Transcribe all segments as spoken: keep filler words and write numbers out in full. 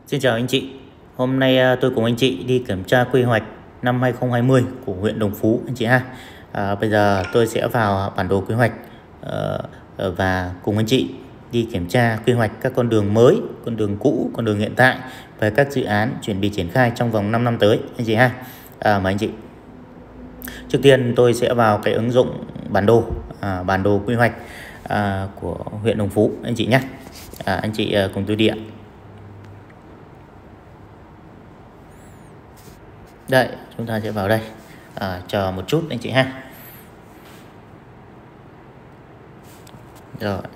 Xin chào anh chị. Hôm nay à, tôi cùng anh chị đi kiểm tra quy hoạch năm hai không hai không của huyện Đồng Phú anh chị ha. À, bây giờ tôi sẽ vào bản đồ quy hoạch uh, và cùng anh chị đi kiểm tra quy hoạch các con đường mới, con đường cũ, con đường hiện tại và các dự án chuẩn bị triển khai trong vòng năm năm tới anh chị ha. À, mời anh chị. Trước tiên tôi sẽ vào cái ứng dụng bản đồ, à, bản đồ quy hoạch à, của huyện Đồng Phú anh chị nhé. À, anh chị à, cùng tôi đi ạ. Đây, chúng ta sẽ vào đây, à, chờ một chút anh chị ha. Rồi.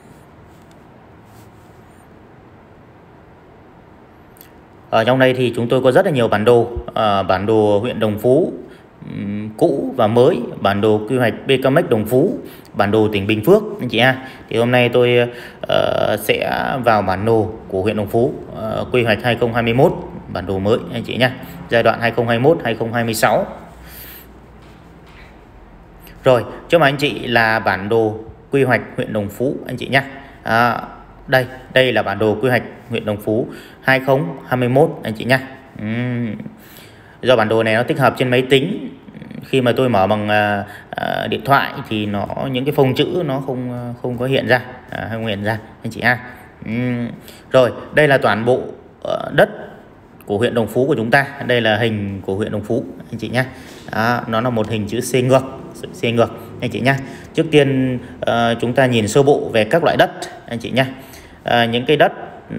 Ở trong đây thì chúng tôi có rất là nhiều bản đồ, à, bản đồ huyện Đồng Phú um, cũ và mới, bản đồ quy hoạch bê ca em ích Đồng Phú, bản đồ tỉnh Bình Phước anh chị ha. Thì hôm nay tôi uh, sẽ vào bản đồ của huyện Đồng Phú, uh, quy hoạch hai không hai mốt, bản đồ mới anh chị nhé, giai đoạn hai không hai mốt đến hai không hai sáu. Rồi, trước mặt anh chị là bản đồ quy hoạch huyện Đồng Phú anh chị nhé. À, đây, đây là bản đồ quy hoạch huyện Đồng Phú hai không hai mốt anh chị nhé. Uhm. Do bản đồ này nó tích hợp trên máy tính, khi mà tôi mở bằng uh, uh, điện thoại thì nó những cái phông chữ nó không không có hiện ra, uh, không hiện ra anh chị ha. Uhm. Rồi, đây là toàn bộ uh, đất của huyện Đồng Phú của chúng ta. Đây là hình của huyện Đồng Phú anh chị nhé. Đó, nó là một hình chữ C ngược, C ngược anh chị nhé. Trước tiên uh, chúng ta nhìn sơ bộ về các loại đất anh chị nhé. Uh, những cái đất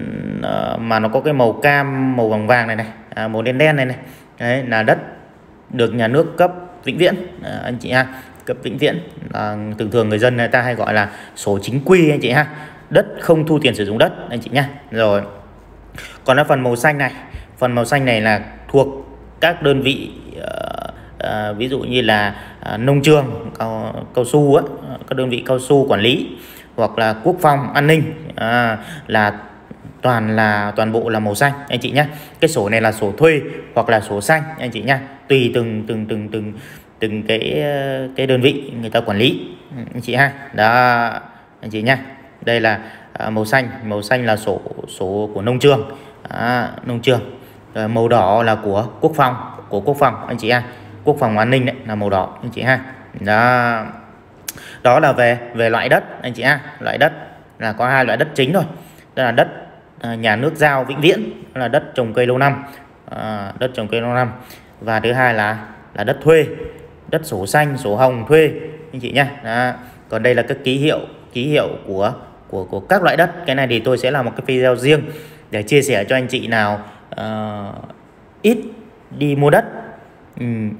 uh, mà nó có cái màu cam, màu vàng vàng này này, uh, màu đen đen này này, đấy là đất được nhà nước cấp vĩnh viễn uh, anh chị ha. Cấp vĩnh viễn, uh, thường thường người dân người ta hay gọi là sổ chính quy anh chị ha. Đất không thu tiền sử dụng đất anh chị nhé. Rồi, còn ở phần màu xanh này, phần màu xanh này là thuộc các đơn vị uh, uh, ví dụ như là uh, nông trường, cao, cao su á, các đơn vị cao su quản lý, hoặc là quốc phòng an ninh, à, là toàn là toàn bộ là màu xanh anh chị nhé. Cái sổ này là sổ thuê hoặc là sổ xanh anh chị nhé, tùy từng từng từng từng từng cái cái đơn vị người ta quản lý anh chị ha. Đó anh chị nhé. Đây là uh, màu xanh, màu xanh là sổ sổ của nông trường, à, nông trường. Rồi, màu đỏ là của quốc phòng, của quốc phòng anh chị ha. Quốc phòng an ninh đấy là màu đỏ anh chị ha. Đó, đó là về về loại đất anh chị ha. Loại đất là có hai loại đất chính thôi, đó là đất à, nhà nước giao vĩnh viễn, đó là đất trồng cây lâu năm, à, đất trồng cây lâu năm, và thứ hai là là đất thuê, đất sổ xanh, sổ hồng thuê anh chị nhé. Còn đây là các ký hiệu, ký hiệu của của của các loại đất. Cái này thì tôi sẽ làm một cái video riêng để chia sẻ cho anh chị nào uh, ít đi mua đất, um,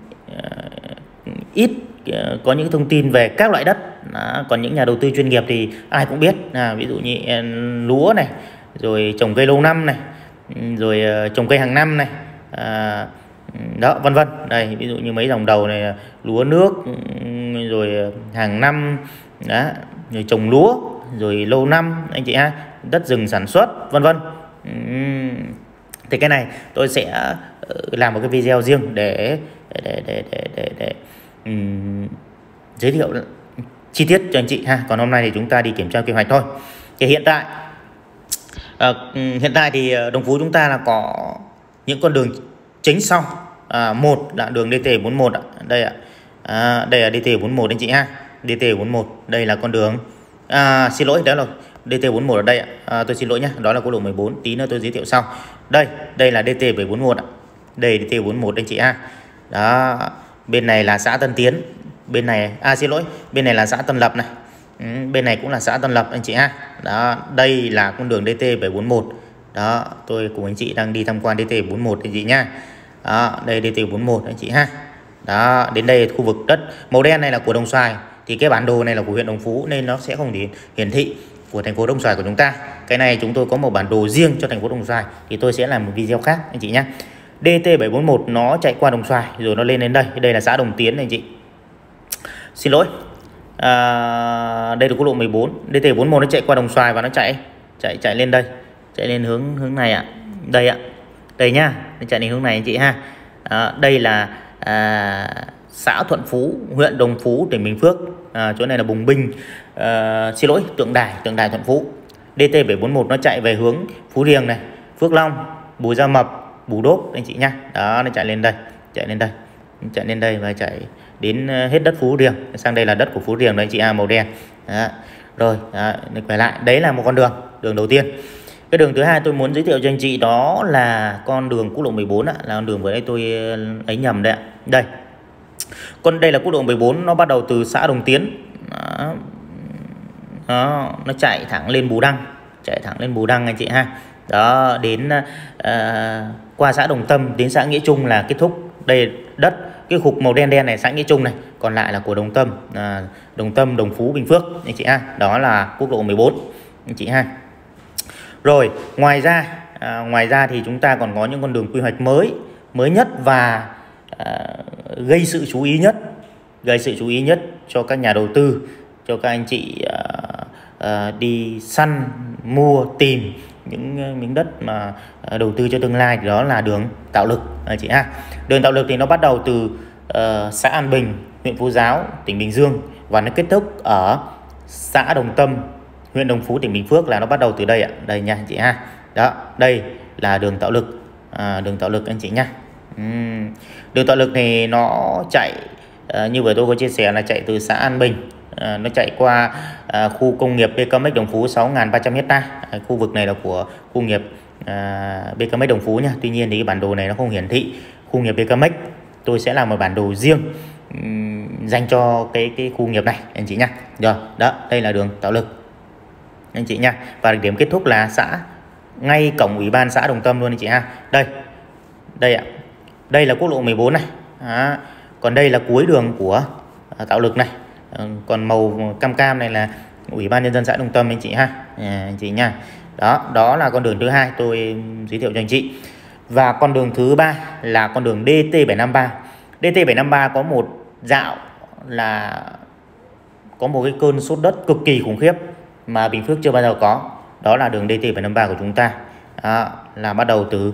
uh, ít uh, có những thông tin về các loại đất. Đó. Còn những nhà đầu tư chuyên nghiệp thì ai cũng biết, à, ví dụ như uh, lúa này, rồi trồng cây lâu năm này, rồi uh, trồng cây hàng năm này, uh, đó vân vân. Đây ví dụ như mấy dòng đầu này, lúa nước, rồi hàng năm đó, rồi trồng lúa, rồi lâu năm anh chị ha, đất rừng sản xuất vân vân. Thì cái này tôi sẽ làm một cái video riêng để để để để để, để, để um, giới thiệu chi tiết cho anh chị ha. Còn hôm nay thì chúng ta đi kiểm tra quy hoạch thôi. Thì hiện tại à, hiện tại thì Đồng Phú chúng ta là có những con đường chính sau. À, một là đường đê tê bốn mốt ạ. Đây ạ. À, đây là đê tê bốn mốt anh chị ha. đê tê bốn mốt đây là con đường, à, xin lỗi, đó là đê tê bốn mốt ở đây ạ. À, tôi xin lỗi nhé, đó là quốc lộ mười bốn, tí nữa tôi giới thiệu sau. Đây, đây là đê tê bảy bốn mốt ạ. Đây đê tê bốn mốt anh chị ha. Đó, bên này là xã Tân Tiến, bên này à xin lỗi, bên này là xã Tân Lập này. Ừ, bên này cũng là xã Tân Lập anh chị ha. Đó, đây là con đường đê tê bảy bốn mốt. Đó, tôi cùng anh chị đang đi tham quan đê tê bốn mốt anh chị nha. Đó, đây đê tê bốn mốt anh chị ha. Đó, đến đây khu vực đất màu đen này là của Đồng Xoài, thì cái bản đồ này là của huyện Đồng Phú nên nó sẽ không thể hiển thị của thành phố Đồng Xoài của chúng ta. Cái này chúng tôi có một bản đồ riêng cho thành phố Đồng Xoài, thì tôi sẽ làm một video khác anh chị nhé. đê tê bảy bốn mốt nó chạy qua Đồng Xoài rồi nó lên đến đây, đây là xã Đồng Tiến anh chị. Xin lỗi, à, đây là quốc lộ mười bốn, đê tê bốn mốt nó chạy qua Đồng Xoài và nó chạy chạy chạy lên đây, chạy lên hướng hướng này ạ. Đây ạ, đây nhá, nó chạy đến hướng này anh chị ha. À, đây là à, xã Thuận Phú, huyện Đồng Phú, tỉnh Bình Phước. À, chỗ này là Bùng Binh, à, xin lỗi, Tượng Đài, Tượng Đài Thuận Phú. đê tê bảy bốn mốt nó chạy về hướng Phú Riềng này, Phước Long, Bù Gia Mập, Bù Đốp anh chị nhá. Đó, nó chạy lên đây, chạy lên đây, chạy lên đây và chạy đến hết đất Phú Riềng. Sang đây là đất của Phú Riềng đấy anh chị, à, màu đen. Đó. Rồi, đó, quay lại, đấy là một con đường, đường đầu tiên. Cái đường thứ hai tôi muốn giới thiệu cho anh chị đó là con đường quốc lộ mười bốn ạ, là con đường vừa nãy tôi ấy nhầm đấy ạ. Đây. Con đây là quốc lộ mười bốn, nó bắt đầu từ xã Đồng Tiến. Đó. Đó, nó chạy thẳng lên Bù Đăng, chạy thẳng lên Bù Đăng anh chị ha. Đó, đến uh, qua xã Đồng Tâm đến xã Nghĩa Trung là kết thúc. Đây đất cái khúc màu đen đen này xã Nghĩa Trung này, còn lại là của Đồng Tâm, à, Đồng Tâm, Đồng Phú, Bình Phước anh chị ha. Đó là quốc lộ mười bốn anh chị ha. Rồi ngoài ra à, ngoài ra thì chúng ta còn có những con đường quy hoạch mới mới nhất và à, gây sự chú ý nhất, gây sự chú ý nhất cho các nhà đầu tư, cho các anh chị à, à, đi săn mua tìm những miếng đất mà à, đầu tư cho tương lai, thì đó là đường Tạo Lực anh chị ha. Đường Tạo Lực thì nó bắt đầu từ uh, xã An Bình, huyện Phú Giáo, tỉnh Bình Dương, và nó kết thúc ở xã Đồng Tâm, huyện Đồng Phú, tỉnh Bình Phước, là nó bắt đầu từ đây ạ. Đây nha anh chị ha. Đó, đây là đường Tạo Lực, à, đường Tạo Lực anh chị nhá. uhm. Đường Tạo Lực thì nó chạy à, như vừa tôi có chia sẻ là chạy từ xã An Bình, à, nó chạy qua à, khu công nghiệp bê ca em ích Đồng Phú sáu nghìn ba trăm ha. À, khu vực này là của khu nghiệp à, bê ca em ích Đồng Phú nha. Tuy nhiên thì cái bản đồ này nó không hiển thị khu nghiệp bê ca em ích. Tôi sẽ làm một bản đồ riêng um, dành cho cái cái khu nghiệp này anh chị nhá. Rồi, đó, đây là đường Tạo Lực anh chị nha. Và điểm kết thúc là xã, ngay cổng ủy ban xã Đồng Tâm luôn anh chị ha. Đây, đây ạ, đây là quốc lộ mười bốn này. Đó. Còn đây là cuối đường của à, Tạo Lực này. À, còn màu cam cam này là ủy ban nhân dân xã Đồng Tâm anh chị ha, à, anh chị nha. Đó, đó là con đường thứ hai tôi giới thiệu cho anh chị. Và con đường thứ ba là con đường đê tê bảy năm ba. đê tê bảy năm ba có một dạo là có một cái cơn sốt đất cực kỳ khủng khiếp mà Bình Phước chưa bao giờ có. Đó là đường đê tê bảy năm ba của chúng ta. Đó, là bắt đầu từ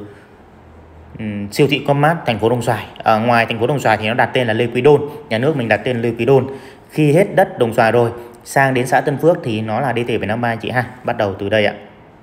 um, siêu thị Commart thành phố Đồng Xoài. Ở ngoài thành phố Đồng Xoài thì nó đặt tên là Lê Quý Đôn, nhà nước mình đặt tên là Lê Quý Đôn. Khi hết đất Đồng Xoài rồi sang đến xã Tân Phước thì nó là đê tê bảy năm ba anh chị ha. Bắt đầu từ đây ạ.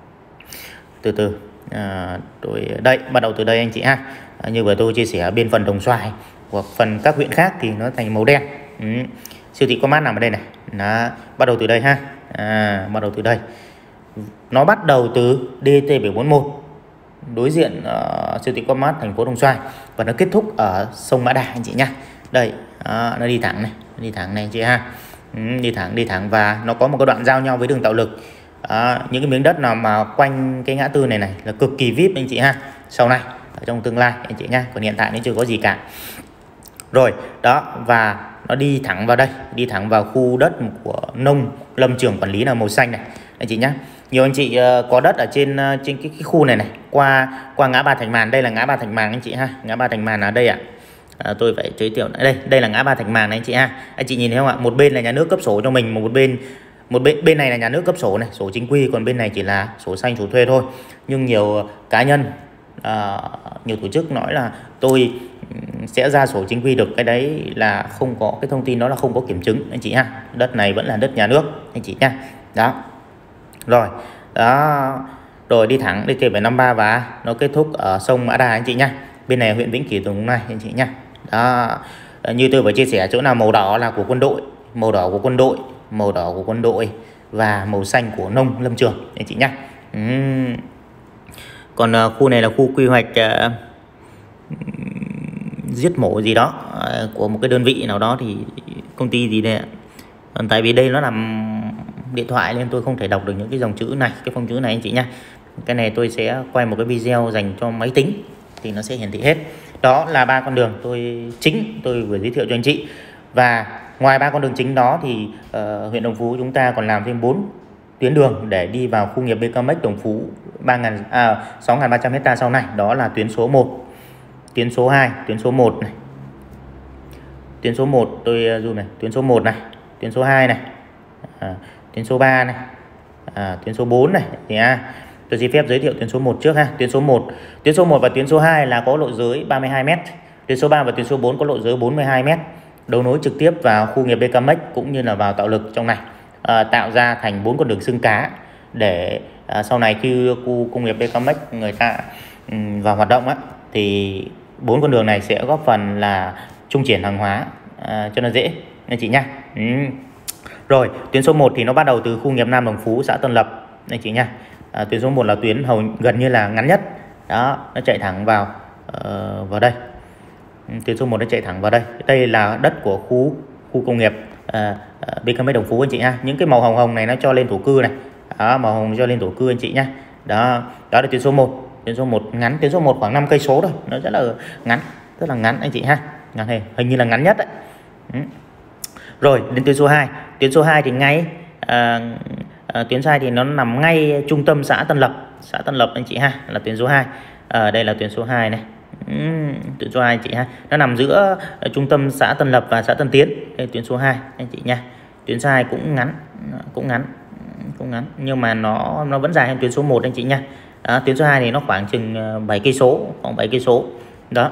Từ từ à, rồi đây, bắt đầu từ đây anh chị ha. À, như vừa tôi chia sẻ, bên phần Đồng Xoài hoặc phần các huyện khác thì nó thành màu đen. ừ. Siêu thị Commart nằm ở đây này. Đó, bắt đầu từ đây ha. À, bắt đầu từ đây. Nó bắt đầu từ đê tê bảy bốn một đối diện uh, siêu thị Commart thành phố Đồng Xoài, và nó kết thúc ở sông Mã Đà anh chị nhá. Đây, đó, nó đi thẳng này, đi thẳng này anh chị ha. Ừ, đi thẳng, đi thẳng và nó có một cái đoạn giao nhau với đường Tạo Lực. Đó, những cái miếng đất nào mà quanh cái ngã tư này này là cực kỳ vê i pê anh chị ha. Sau này ở trong tương lai anh chị nhá, còn hiện tại nó chưa có gì cả. Rồi, đó, và nó đi thẳng vào đây, đi thẳng vào khu đất của nông lâm trường quản lý là màu xanh này anh chị nhá. Nhiều anh chị uh, có đất ở trên uh, trên cái, cái khu này này, qua qua ngã ba Thành Màn. Đây là ngã ba Thành Màn anh chị ha. Ngã ba Thành Màn ở đây ạ. À, tôi phải giới thiệu đây, đây là ngã ba Thành Màn này anh chị ha. Anh chị nhìn thấy không ạ? Một bên là nhà nước cấp sổ cho mình, một bên một bên bên này là nhà nước cấp sổ này, sổ chính quy, còn bên này chỉ là sổ xanh, sổ thuê thôi. Nhưng nhiều cá nhân, uh, nhiều tổ chức nói là tôi sẽ ra sổ chính quy được, cái đấy là không có, cái thông tin đó là không có kiểm chứng anh chị ha. Đất này vẫn là đất nhà nước anh chị nha. Đó. Rồi, đó. Rồi đi thẳng đê tê bảy năm ba và nó kết thúc ở sông Mã Đà anh chị nha. Bên này huyện Vĩnh Cửu Đồng Nai anh chị nha. Đó. Như tôi vừa chia sẻ, chỗ nào màu đỏ là của quân đội, màu đỏ của quân đội, màu đỏ của quân đội và màu xanh của nông lâm trường anh chị nhá. uhm. Còn uh, khu này là khu quy hoạch uh, giết mổ gì đó uh, của một cái đơn vị nào đó, thì công ty gì đây ạ. Còn tại vì đây nó nằm điện thoại nên tôi không thể đọc được những cái dòng chữ này, cái phông chữ này anh chị nhá. Cái này tôi sẽ quay một cái video dành cho máy tính thì nó sẽ hiển thị hết. Đó là ba con đường tôi chính tôi vừa giới thiệu cho anh chị. Và ngoài ba con đường chính đó thì uh, huyện Đồng Phú chúng ta còn làm thêm bốn tuyến đường để đi vào khu nghiệp bê ca em ích Đồng Phú sáu nghìn ba trăm ha sau này. Đó là tuyến số một, tuyến số hai, tuyến số một này. Tuyến số một tôi zoom này, tuyến số một này, tuyến số hai này, à, tuyến số ba này, à, tuyến số bốn này thì à, tôi xin phép giới thiệu tuyến số một trước ha. Tuyến số một, tuyến số một và tuyến số hai là có lộ giới ba mươi hai mét. Tuyến số ba và tuyến số bốn có lộ giới bốn mươi hai mét, đấu nối trực tiếp vào khu nghiệp bê ca em ích cũng như là vào Tạo Lực trong này, à, tạo ra thành bốn con đường xương cá để à, sau này khi khu công nghiệp bê ca em ích người ta vào hoạt động á, thì bốn con đường này sẽ góp phần là trung chuyển hàng hóa à, cho nó dễ anh chị nha. Ừ. Rồi tuyến số một thì nó bắt đầu từ khu nghiệp Nam Đồng Phú, xã Tân Lập anh chị nha. À, tuyến số một là tuyến hầu gần như là ngắn nhất đó, nó chạy thẳng vào uh, vào đây. Tuyến số một nó chạy thẳng vào đây. Đây là đất của khu khu công nghiệp uh, uh, bê ca em Đồng Phú anh chị nha. Những cái màu hồng hồng này nó cho lên thổ cư này, đó, màu hồng cho lên thổ cư anh chị nha. Đó, đó là tuyến số một. Tuyến số một ngắn, tuyến số một khoảng năm cây số thôi, nó rất là ngắn, rất là ngắn anh chị ha. Ngắn hình, hình như là ngắn nhất đấy. Ừ. Rồi đến tuyến số hai. Tuyến số hai thì ngay à, à, tuyến số hai thì nó nằm ngay trung tâm xã Tân Lập, xã Tân Lập anh chị ha, là tuyến số hai. Ở à, đây là tuyến số hai này. Ừ, tuyến số hai anh chị ha. Nó nằm giữa trung tâm xã Tân Lập và xã Tân Tiến. Đây tuyến số hai anh chị nha. Tuyến số hai cũng ngắn, cũng ngắn, cũng ngắn nhưng mà nó nó vẫn dài hơn tuyến số một anh chị nha. Đó, tuyến số hai thì nó khoảng chừng bảy cây số, khoảng bảy cây số. Đó.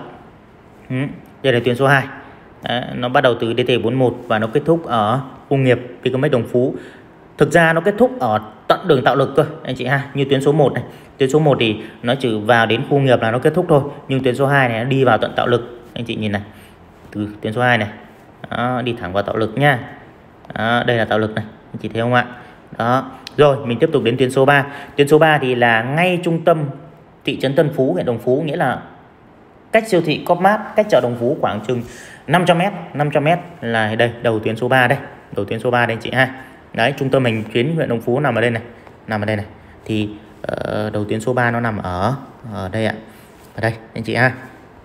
Ừ, đây là tuyến số hai. À, nó bắt đầu từ đê tê bốn một và nó kết thúc ở khu nghiệp bê ca em Đồng Phú. Thực ra nó kết thúc ở tận đường Tạo Lực cơ anh chị ha, như tuyến số một này. Tuyến số một thì nó chỉ vào đến khu nghiệp là nó kết thúc thôi, nhưng tuyến số hai này nó đi vào tận Tạo Lực anh chị nhìn này. Từ tuyến số hai này đó, đi thẳng vào Tạo Lực nha. Đó, đây là Tạo Lực này anh chị thấy không ạ? Đó. Rồi mình tiếp tục đến tuyến số ba. Tuyến số ba thì là ngay trung tâm thị trấn Tân Phú, huyện Đồng Phú, nghĩa là cách siêu thị Copmart, cách chợ Đồng Phú khoảng chừng năm trăm mét, năm trăm mét là đây, đầu tuyến số ba đây, đầu tuyến số ba đây anh chị ha. Đấy, trung tâm hành chính huyện Đồng Phú nằm ở đây này, nằm ở đây này. Thì uh, đầu tuyến số ba nó nằm ở ở đây ạ. Ở đây anh chị ha.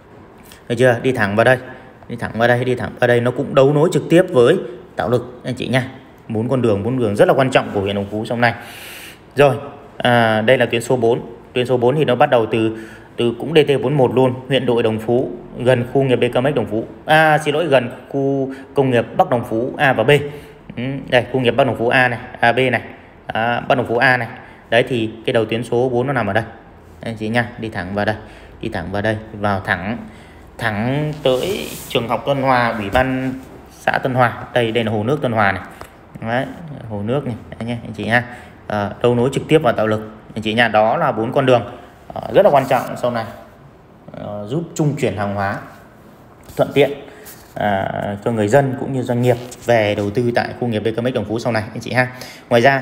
Thấy chưa? Đi thẳng vào đây, đi thẳng vào đây, đi thẳng vào đây, nó cũng đấu nối trực tiếp với Tạo Lực anh chị nha. Bốn con đường, bốn đường rất là quan trọng của huyện Đồng Phú trong này. Rồi, à, đây là tuyến số bốn. Tuyến số bốn thì nó bắt đầu từ từ cũng đê tê bốn một luôn, huyện Đội Đồng Phú, gần khu nghiệp bê ca em Đồng Phú. À xin lỗi, gần khu công nghiệp Bắc Đồng Phú A và B. Ừ, đây khu nghiệp Bắc Đồng Phú A này, A B này, à, Bắc Đồng Phú A này. Đấy thì cái đầu tuyến số bốn nó nằm ở đây. Anh chị nha, đi thẳng vào đây, đi thẳng vào đây, vào thẳng thẳng tới trường học Tân Hòa, ủy ban xã Tân Hòa. Đây đây là hồ nước Tân Hòa này. Đấy, hồ nước này anh nhé anh chị nha. À, đấu nối trực tiếp vào Tạo Lực anh chị nha. Đó là bốn con đường à, rất là quan trọng sau này, à, giúp trung chuyển hàng hóa thuận tiện à, cho người dân cũng như doanh nghiệp về đầu tư tại khu nghiệp bê ca em Đồng Phú sau này anh chị ha. Ngoài ra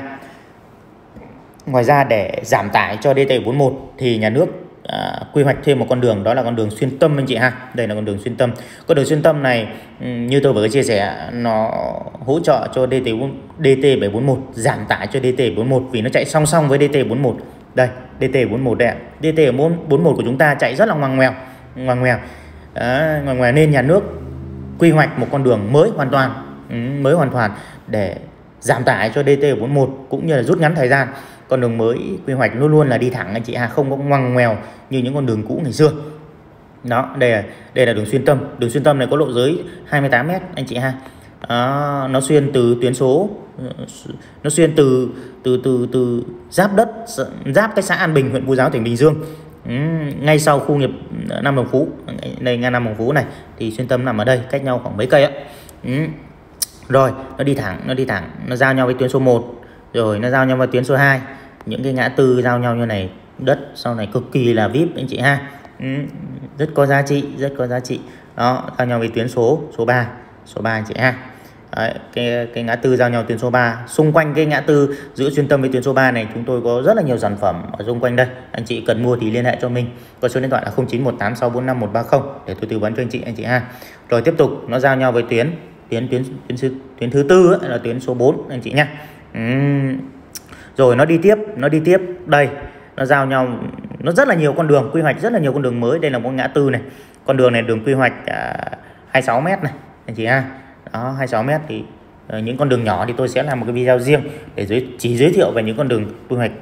ngoài ra để giảm tải cho đê tê bốn một thì nhà nước à, quy hoạch thêm một con đường, đó là con đường xuyên tâm anh chị ha. Đây là con đường xuyên tâm. Con đường xuyên tâm này như tôi vừa chia sẻ, nó hỗ trợ cho đê tê bảy bốn một giảm tải cho đê tê bốn một vì nó chạy song song với đê tê bốn một. Đây, đê tê bốn một đây ạ. đê tê bốn một của chúng ta chạy rất là ngoằn ngoèo, ngoằn ngoèo. Đó, ngoằn ngoèo nên nhà nước quy hoạch một con đường mới hoàn toàn, ừ, mới hoàn toàn để giảm tải cho đê tê bốn một cũng như là rút ngắn thời gian. Con đường mới quy hoạch luôn luôn là đi thẳng anh chị ha, không có ngoằn ngoèo như những con đường cũ ngày xưa. Đó, đây là đây là đường xuyên tâm. Đường xuyên tâm này có lộ giới hai mươi tám mét anh chị ha. Đó, nó xuyên từ tuyến số nó xuyên từ từ từ từ giáp đất, giáp cái xã An Bình, huyện Phú Giáo, tỉnh Bình Dương. Ừ, ngay sau khu nghiệp Nam Đồng Phú, đây ngay Nam Đồng Phú này thì xuyên tâm nằm ở đây, cách nhau khoảng mấy cây ạ. Ừ. Rồi, nó đi thẳng, nó đi thẳng, nó giao nhau với tuyến số một, rồi nó giao nhau với tuyến số hai. Những cái ngã tư giao nhau như này, đất sau này cực kỳ là vê i pê anh chị ha. Ừ, rất có giá trị, rất có giá trị. Đó, giao nhau với tuyến số số ba, số ba anh chị ha. Đấy, cái cái ngã tư giao nhau tuyến số ba. Xung quanh cái ngã tư giữa xuyên tâm với tuyến số ba này chúng tôi có rất là nhiều sản phẩm ở xung quanh đây. Anh chị cần mua thì liên hệ cho mình. Có số điện thoại là không chín một tám sáu bốn năm một ba không để tôi tư vấn cho anh chị anh chị ha. Rồi tiếp tục nó giao nhau với tuyến tuyến tuyến tuyến, tuyến thứ tư ấy, là tuyến số bốn anh chị nhá. Uhm. Rồi nó đi tiếp, nó đi tiếp đây, nó giao nhau, nó rất là nhiều con đường, quy hoạch rất là nhiều con đường mới. Đây là một ngã tư này, con đường này đường quy hoạch à, hai mươi sáu mét này anh chị ha. Đó, hai mươi sáu mét thì uh, những con đường nhỏ thì tôi sẽ làm một cái video riêng để giới, chỉ giới thiệu về những con đường quy hoạch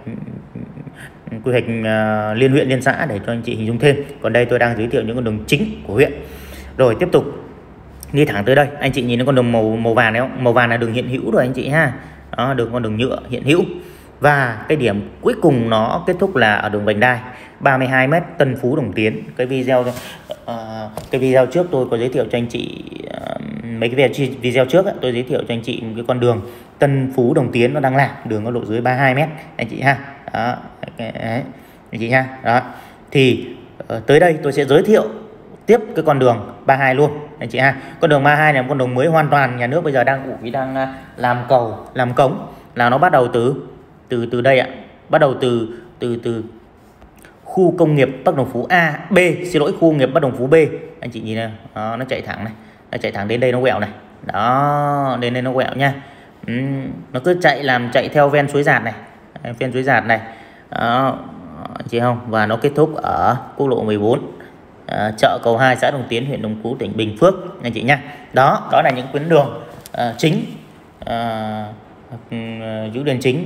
quy hoạch uh, liên huyện liên xã để cho anh chị hình dung thêm. Còn đây tôi đang giới thiệu những con đường chính của huyện. Rồi tiếp tục đi thẳng tới đây, anh chị nhìn thấy con đường màu màu vàng này không? Màu vàng là đường hiện hữu rồi anh chị ha. Đó, đường con đường nhựa hiện hữu. Và cái điểm cuối cùng nó kết thúc là ở đường vành đai ba mươi hai mét Tân Phú Đồng Tiến. Cái video uh, cái video trước tôi có giới thiệu cho anh chị uh, mấy cái video, video trước ấy, tôi giới thiệu cho anh chị một cái con đường Tân Phú Đồng Tiến nó đang làm, đường có lộ dưới ba mươi hai mét anh chị ha. Đó, đấy, anh chị ha. Đó. thì uh, tới đây tôi sẽ giới thiệu tiếp cái con đường ba hai luôn anh chị ha. Con đường ba hai này là một con đường mới hoàn toàn, nhà nước bây giờ đang ủi đang uh, làm cầu làm cống, là nó bắt đầu từ từ từ đây ạ, bắt đầu từ từ từ khu công nghiệp Bắc Đồng Phú A B, xin lỗi, khu công nghiệp Bắc Đồng Phú B. Anh chị nhìn này, đó, nó chạy thẳng này, nó chạy thẳng đến đây, nó quẹo này, đó, đến đây nó quẹo nha. Ừ, nó cứ chạy làm chạy theo ven suối Giạt này, ven suối Giạt này, đó, anh chị không, và nó kết thúc ở quốc lộ mười bốn, à, chợ Cầu hai, xã Đồng Tiến, huyện Đồng Phú, tỉnh Bình Phước anh chị nhá. Đó, đó là những tuyến đường à, chính, à, giữ đường chính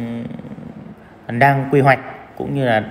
um, đang quy hoạch cũng như là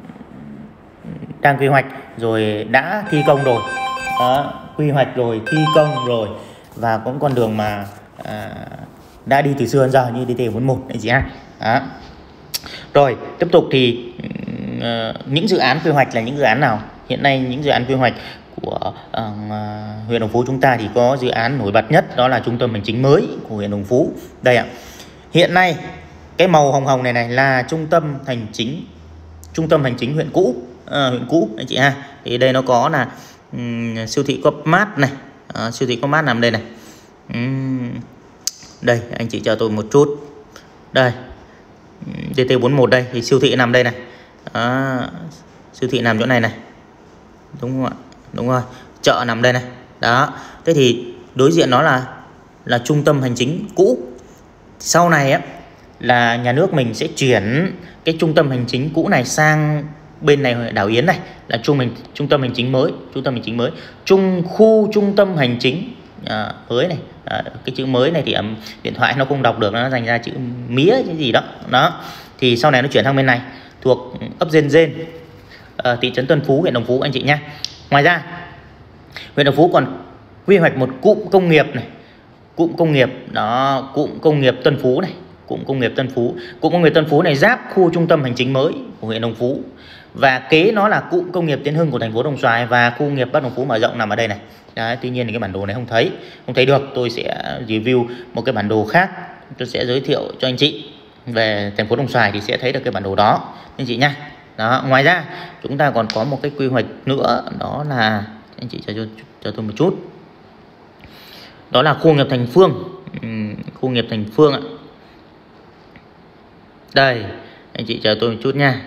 đang quy hoạch rồi, đã thi công rồi, đó, quy hoạch rồi, thi công rồi, và cũng con đường mà à, đã đi từ xưa đến giờ như D T bốn mươi mốt anh chị ha. Đó. Rồi tiếp tục thì uh, những dự án quy hoạch là những dự án nào? Hiện nay những dự án quy hoạch của uh, huyện Đồng Phú chúng ta thì có dự án nổi bật nhất, đó là trung tâm hành chính mới của huyện Đồng Phú. Đây ạ. Hiện nay cái màu hồng hồng này này là trung tâm hành chính trung tâm hành chính huyện cũ, à, huyện cũ anh chị ha. Thì đây nó có là um, siêu thị Copmart này, à, siêu thị Copmart nằm đây này. Um, đây anh chị chờ tôi một chút. Đây D T bốn mươi mốt đây thì siêu thị nằm đây này. À, siêu thị nằm chỗ này này, đúng không ạ? Đúng rồi, chợ nằm đây này. Đó, thế thì đối diện nó là là trung tâm hành chính cũ. Sau này á là nhà nước mình sẽ chuyển cái trung tâm hành chính cũ này sang bên này, đảo Yến này là trung mình trung tâm hành chính mới, trung tâm hành chính mới, trung khu trung tâm hành chính à, mới này. À, cái chữ mới này thì um, điện thoại nó không đọc được, nó dành ra chữ mía cái gì đó. Đó, thì sau này nó chuyển sang bên này thuộc ấp Dên Dên, à, thị trấn Tân Phú, huyện Đồng Phú anh chị nhé. Ngoài ra huyện Đồng Phú còn quy hoạch một cụm công nghiệp này, cụm công nghiệp đó, cụm công nghiệp Tân Phú này, cụm công nghiệp Tân Phú, cụm công nghiệp Tân Phú này giáp khu trung tâm hành chính mới của huyện Đồng Phú, và kế nó là cụm công nghiệp Tiến Hưng của thành phố Đồng Xoài, và khu công nghiệp Bắc Đồng Phú mở rộng nằm ở đây này. Đấy, tuy nhiên thì cái bản đồ này không thấy không thấy được, tôi sẽ review một cái bản đồ khác, tôi sẽ giới thiệu cho anh chị về thành phố Đồng Xoài thì sẽ thấy được cái bản đồ đó anh chị nhá. Đó, ngoài ra chúng ta còn có một cái quy hoạch nữa, đó là anh chị cho, cho, cho tôi một chút, đó là khu nghiệp Thành Phương. uhm, khu nghiệp Thành Phương ạ. Đây anh chị chờ tôi một chút nha.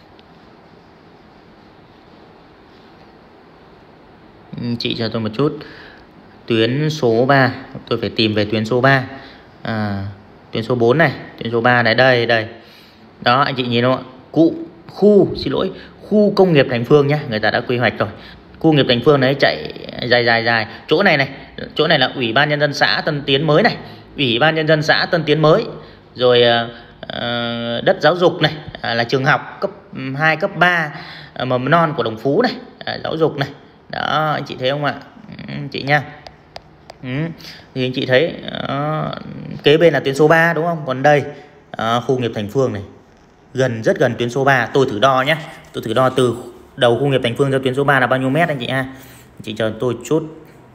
Anh chị chờ tôi một chút. Tuyến số ba, tôi phải tìm về tuyến số ba, à, tuyến số bốn này, tuyến số ba này, đây đây. Đó anh chị nhìn không ạ? Cụ khu xin lỗi khu công nghiệp Thành Phương nhá, người ta đã quy hoạch rồi. Khu nghiệp Thành Phương đấy chạy dài dài dài. Chỗ này này, chỗ này là Ủy ban nhân dân xã Tân Tiến mới này, Ủy ban nhân dân xã Tân Tiến mới. Rồi uh, đất giáo dục này, à, là trường học cấp hai, cấp ba, uh, mầm non của Đồng Phú này, à, giáo dục này. Đó anh chị thấy không ạ? Ừ, chị nha. Ừ. Thì anh chị thấy uh, kế bên là tuyến số ba đúng không? Còn đây uh, khu nghiệp Thành Phương này, gần rất gần tuyến số ba. Tôi thử đo nhé, tôi thử đo từ đầu khu nghiệp Thành Phương ra tuyến số ba là bao nhiêu mét anh chị ha. Anh chị chờ tôi chút.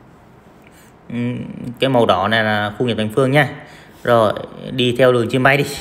Ừ, cái màu đỏ này là khu nghiệp Thành Phương nhá. Rồi đi theo đường chim bay đi,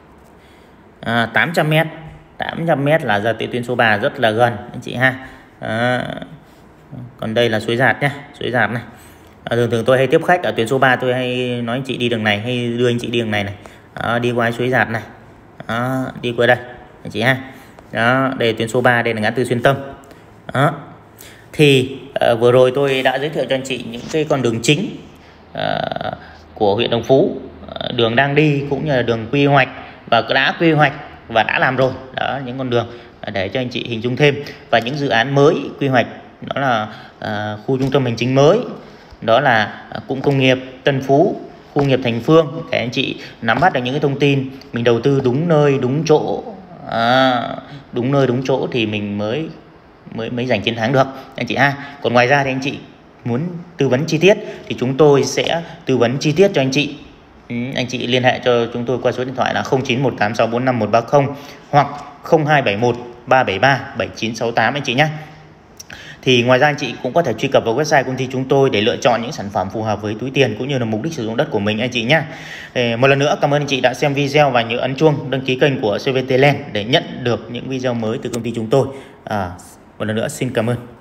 à, tám trăm mét, tám trăm mét là ra tới tuyến số ba, rất là gần anh chị ha. À, còn đây là suối Giạt nhá, suối Giạt này. À, thường thường tôi hay tiếp khách ở tuyến số ba, tôi hay nói anh chị đi đường này hay đưa anh chị đi đường này này. À, đi qua suối Giạt này, à, đi qua đây anh chị ha. Đó, đây là tuyến số ba, đây là ngã tư Xuyên Tâm. Đó. Thì uh, vừa rồi tôi đã giới thiệu cho anh chị những cái con đường chính uh, của huyện Đồng Phú, uh, đường đang đi cũng như là đường quy hoạch và đã quy hoạch và đã làm rồi. Đó, những con đường uh, để cho anh chị hình dung thêm. Và những dự án mới quy hoạch, đó là uh, khu trung tâm hành chính mới, đó là uh, cụm công nghiệp Tân Phú, khu nghiệp Thành Phương, để anh chị nắm bắt được những cái thông tin, mình đầu tư đúng nơi đúng chỗ, à, đúng nơi đúng chỗ thì mình mới mới mới giành chiến thắng được anh chị ha. Còn ngoài ra thì anh chị muốn tư vấn chi tiết thì chúng tôi sẽ tư vấn chi tiết cho anh chị. Ừ, anh chị liên hệ cho chúng tôi qua số điện thoại là không chín một tám sáu bốn năm một ba không hoặc không hai bảy một ba bảy ba bảy chín sáu tám anh chị nhé. Thì ngoài ra anh chị cũng có thể truy cập vào website công ty chúng tôi để lựa chọn những sản phẩm phù hợp với túi tiền cũng như là mục đích sử dụng đất của mình anh chị nhé. Một lần nữa cảm ơn anh chị đã xem video và nhớ ấn chuông đăng ký kênh của xê vê tê Land để nhận được những video mới từ công ty chúng tôi. À, một lần nữa xin cảm ơn.